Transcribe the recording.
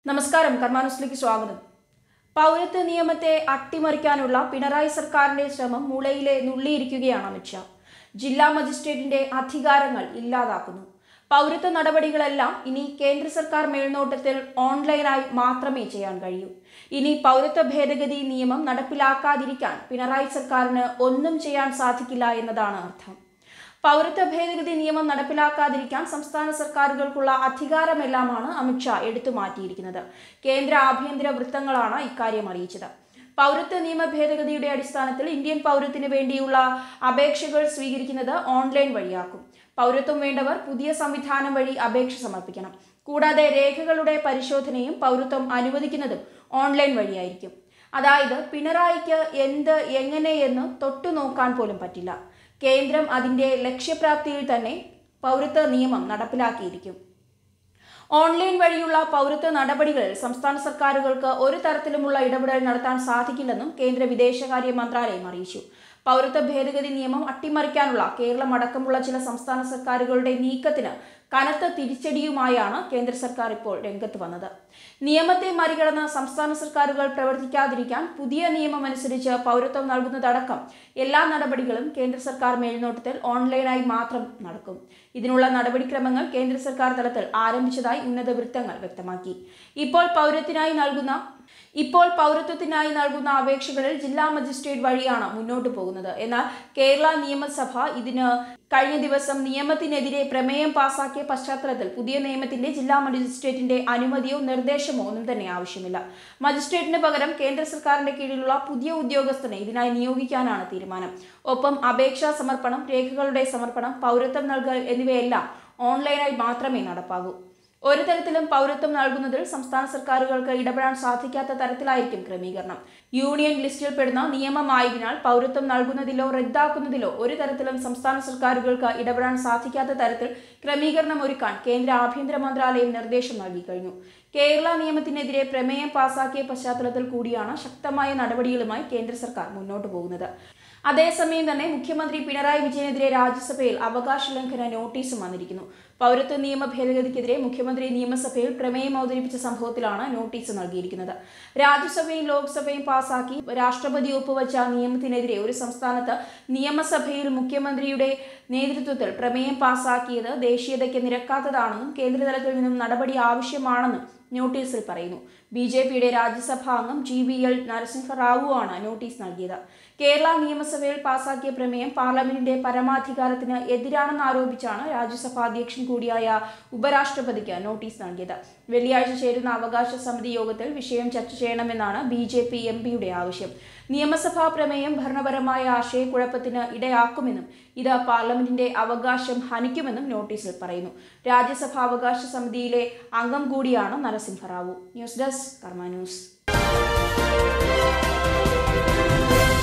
നമസ്കാരം കർമാനുസിലേക്ക് സ്വാഗതം. പൗരത്വ നിയമത്തെ അട്ടിമറിക്കാനുള്ള പിണറായി സർക്കാരിന്റെ ശ്രമം മുളയിലെ നുള്ളിയിരിക്കുകയാണ് അമിത്ഷാ. ജില്ലാ മജിസ്ട്രേറ്റിന്റെ അധികാരങ്ങൾ ഇല്ലാതാക്കുന്നു. പൗരത്വ നടപടികളെല്ലാം ഇനി കേന്ദ്ര സർക്കാർ മേൽനോട്ടത്തിൽ ഓൺലൈനായി മാത്രമേ ചെയ്യാൻ കഴിയൂ. ഇനി പൗരത്വ ഭേദഗതി നിയമം നടപ്പിലാക്കാതിരിക്കാൻ പിണറായി സർക്കാരിന് ഒന്നും ചെയ്യാൻ സാധിക്കില്ല എന്നതാണ് അർത്ഥം. പൗരത്വ ഭേദഗതി നിയമം നടപ്പിലാക്കാതിരിക്കാൻ സംസ്ഥാന സർക്കാരുകൾക്കുള്ള അധികാരമെല്ലാമാണ് അമിത്ഷാ എടുത്തു മാറ്റിയിരിക്കുന്നത്. കേന്ദ്ര ആഭ്യന്തര വൃത്തങ്ങളാണ് ഇക്കാര്യം അറിയിച്ചത്. പൗരത്വ നിയമ ഭേദഗതിയുടെ അടിസ്ഥാനത്തിൽ ഇന്ത്യൻ പൗരത്തിന് വേണ്ടിയുള്ള അപേക്ഷകൾ സ്വീകരിക്കുന്നത് ഓൺലൈൻ വഴിയാക്കും. പൗരത്വം വേണ്ടവർ പുതിയ സംവിധാനം വഴി അപേക്ഷ സമർപ്പിക്കണം. കൂടാതെ രേഖകളുടെ പരിശോധനയും പൗരത്വം അനുവദിക്കുന്നതും ഓൺലൈൻ വഴിയായിരിക്കും. അതായത് പിണറായിക്ക് എന്ത് എങ്ങനെയെന്ന് തൊട്ടു നോക്കാൻ പോലും പറ്റില്ല. കേന്ദ്രം അതിന്റെ ലക്ഷ്യപ്രാപ്തിയിൽ തന്നെ പൗരത്വ നിയമം നടപ്പിലാക്കിയിരിക്കും. ഓൺലൈൻ വഴിയുള്ള പൗരത്വ നടപടികളിൽ സംസ്ഥാന സർക്കാരുകൾക്ക് ഒരു തരത്തിലുമുള്ള ഇടപെടൽ നടത്താൻ സാധിക്കില്ലെന്നും കേന്ദ്ര വിദേശകാര്യ മന്ത്രാലയം അറിയിച്ചു. പൗരത്വ ഭേദഗതി നിയമം അട്ടിമറിക്കാനുള്ള കേരളം അടക്കമുള്ള ചില സംസ്ഥാന സർക്കാരുകളുടെ നീക്കത്തിന് കനത്ത തിരിച്ചടിയുമായാണ് കേന്ദ്ര സർക്കാർ ഇപ്പോൾ രംഗത്ത് വന്നത്. നിയമത്തെ മറികടന്ന് സംസ്ഥാന സർക്കാരുകൾ പ്രവർത്തിക്കാതിരിക്കാൻ പുതിയ നിയമം അനുസരിച്ച് പൗരത്വം നൽകുന്നതടക്കം എല്ലാ നടപടികളും കേന്ദ്ര സർക്കാർ മേൽനോട്ടത്തിൽ ഓൺലൈനായി മാത്രം നടക്കും. ഇതിനുള്ള നടപടിക്രമങ്ങൾ കേന്ദ്ര സർക്കാർ തലത്തിൽ ആരംഭിച്ചതായി ഉന്നത വൃത്തങ്ങൾ വ്യക്തമാക്കി. ഇപ്പോൾ പൗരത്വത്തിനായി നൽകുന്ന അപേക്ഷകളിൽ ജില്ലാ മജിസ്ട്രേറ്റ് വഴിയാണ് മുന്നോട്ടു പോകുന്നത്. എന്നാൽ കേരള നിയമസഭ ഇതിന് കഴിഞ്ഞ ദിവസം നിയമത്തിനെതിരെ പ്രമേയം പാസാക്കിയ പശ്ചാത്തലത്തിൽ പുതിയ നിയമത്തിന്റെ ജില്ലാ മജിസ്ട്രേറ്റിന്റെ അനുമതിയോ നിർദ്ദേശമോ ഒന്നും തന്നെ ആവശ്യമില്ല. മജിസ്ട്രേറ്റിന് പകരം കേന്ദ്ര സർക്കാരിന്റെ കീഴിലുള്ള പുതിയ ഉദ്യോഗസ്ഥനെ ഇതിനായി നിയോഗിക്കാനാണ് തീരുമാനം. ഒപ്പം അപേക്ഷാ സമർപ്പണം, രേഖകളുടെ സമർപ്പണം, പൗരത്വം നൽകൽ എന്നിവയെല്ലാം ഓൺലൈനായി മാത്രമേ നടപ്പാകൂ. ഒരു തരത്തിലും പൗരത്വം നൽകുന്നതിൽ സംസ്ഥാന സർക്കാരുകൾക്ക് ഇടപെടാൻ സാധിക്കാത്ത തരത്തിലായിരിക്കും ക്രമീകരണം. യൂണിയൻ ലിസ്റ്റിൽപ്പെടുന്ന നിയമമായതിനാൽ പൗരത്വം നൽകുന്നതിലോ റദ്ദാക്കുന്നതിലോ ഒരു തരത്തിലും സംസ്ഥാന സർക്കാരുകൾക്ക് ഇടപെടാൻ സാധിക്കാത്ത തരത്തിൽ ക്രമീകരണം ഒരുക്കാൻ കേന്ദ്ര ആഭ്യന്തര മന്ത്രാലയം നിർദ്ദേശം നൽകി കഴിഞ്ഞു. കേരള നിയമത്തിനെതിരെ പ്രമേയം പാസാക്കിയ പശ്ചാത്തലത്തിൽ കൂടിയാണ് ശക്തമായ നടപടികളുമായി കേന്ദ്ര സർക്കാർ മുന്നോട്ടു പോകുന്നത്. അതേസമയം തന്നെ മുഖ്യമന്ത്രി പിണറായി വിജയനെതിരെ രാജ്യസഭയിൽ അവകാശ ലംഘന നോട്ടീസും വന്നിരിക്കുന്നു. പൗരത്വ നിയമ ഭേദഗതിക്കെതിരെ മുഖ്യമന്ത്രി നിയമസഭയിൽ പ്രമേയം അവതരിപ്പിച്ച സംഭവത്തിലാണ് നോട്ടീസ് നൽകിയിരിക്കുന്നത്. രാജ്യസഭയും ലോക്സഭയും പാസാക്കി രാഷ്ട്രപതി ഒപ്പുവച്ച നിയമത്തിനെതിരെ ഒരു സംസ്ഥാനത്ത് നിയമസഭയിൽ മുഖ്യമന്ത്രിയുടെ നേതൃത്വത്തിൽ പ്രമേയം പാസാക്കിയത് ദേശീയതയ്ക്ക് നിരക്കാത്തതാണെന്നും കേന്ദ്രതലത്തിൽ നിന്നും നടപടി ആവശ്യമാണെന്നും നോട്ടീസിൽ പറയുന്നു. ബിജെപിയുടെ രാജ്യസഭാ അംഗം GVL നരസിംഹറാവു ആണ് നോട്ടീസ് നൽകിയത്. കേരള നിയമസഭയിൽ പാസാക്കിയ പ്രമേയം പാർലമെന്റിന്റെ പരമാധികാരത്തിന് എതിരാണെന്ന് ആരോപിച്ചാണ് രാജ്യസഭാ അധ്യക്ഷൻ കൂടിയായ ഉപരാഷ്ട്രപതിക്ക് നോട്ടീസ് നൽകിയത്. വെള്ളിയാഴ്ച ചേരുന്ന അവകാശ സമിതി യോഗത്തിൽ വിഷയം ചർച്ച ചെയ്യണമെന്നാണ് BJP MPയുടെ ആവശ്യം. നിയമസഭാ പ്രമേയം ഭരണപരമായ ആശയക്കുഴപ്പത്തിന് ഇടയാക്കുമെന്നും ഇത് പാർലമെന്റിന്റെ അവകാശം ഹനിക്കുമെന്നും നോട്ടീസിൽ പറയുന്നു. രാജ്യസഭാ അവകാശ സമിതിയിലെ അംഗം കൂടിയാണ് Narasimha Rao. News desk Karma news.